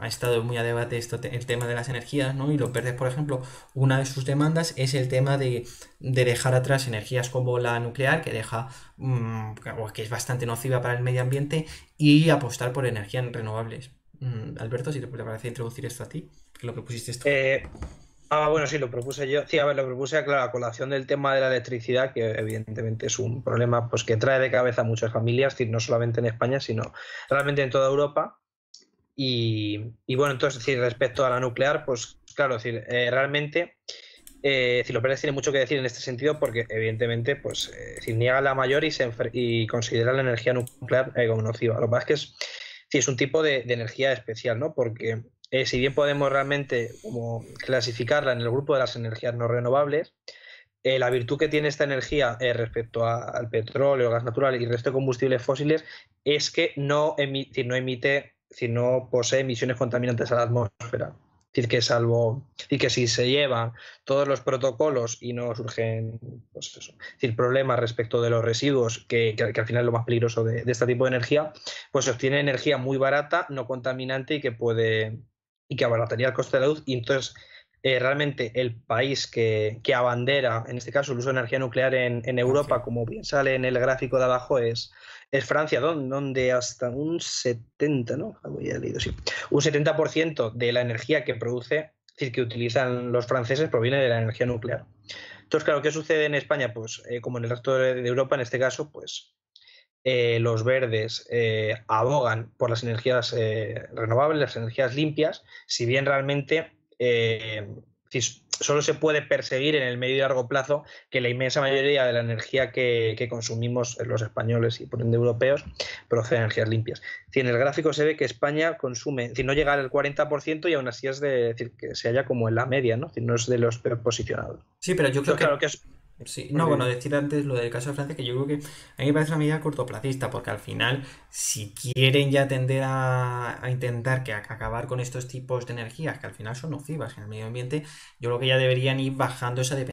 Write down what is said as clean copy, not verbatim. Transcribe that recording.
ha estado muy a debate el tema de las energías, ¿no? Y los verdes, por ejemplo, una de sus demandas es el tema de dejar atrás energías como la nuclear, que deja, que es bastante nociva para el medio ambiente, y apostar por energías renovables. Alberto, si te parece introducir esto a ti, que lo propusiste esto. Eh, bueno, sí, lo propuse yo. Sí, a ver, lo propuse, claro, a colación del tema de la electricidad, que evidentemente es un problema pues, que trae de cabeza a muchas familias, es decir, no solamente en España, sino realmente en toda Europa. Y bueno, entonces, es decir, respecto a la nuclear, pues claro, es decir, realmente, es decir, los verdes tienen mucho que decir en este sentido porque evidentemente, pues, es decir, niegan la mayor y consideran la energía nuclear como nociva. Lo que pasa es que sí, es un tipo de energía especial, ¿no? Porque si bien podemos realmente como clasificarla en el grupo de las energías no renovables, la virtud que tiene esta energía respecto al petróleo, gas natural y el resto de combustibles fósiles es que no emite, si no posee emisiones contaminantes a la atmósfera. Es decir, que salvo, y que si se llevan todos los protocolos y no surgen pues eso, es decir, problemas respecto de los residuos, que al final es lo más peligroso de este tipo de energía, pues se obtiene energía muy barata, no contaminante y que abarataría el coste de la luz. Y entonces realmente el país que abandera, en este caso, el uso de energía nuclear en Francia. Europa, como bien sale en el gráfico de abajo, es Francia, donde hasta un 70, ¿no? Algo ya he leído, sí. Un 70% de la energía que produce, es decir, que utilizan los franceses, proviene de la energía nuclear. Entonces, claro, ¿qué sucede en España? Pues como en el resto de Europa, en este caso, pues los verdes abogan por las energías renovables, las energías limpias, si bien realmente solo se puede perseguir en el medio y largo plazo que la inmensa mayoría de la energía que consumimos los españoles y por ende europeos procede de energías limpias. Si en el gráfico se ve que España consume, si no llega al 40% y aún así es decir, que se halla como en la media, ¿no? Si no es de los peor posicionados. Sí, pero yo creo Entonces, claro que que es... sí, no, bueno, Bueno, decir antes lo del caso de Francia, que yo creo que a mí me parece una medida cortoplacista, porque al final, si quieren ya tender a intentar acabar con estos tipos de energías, que al final son nocivas en el medio ambiente, yo creo que ya deberían ir bajando esa dependencia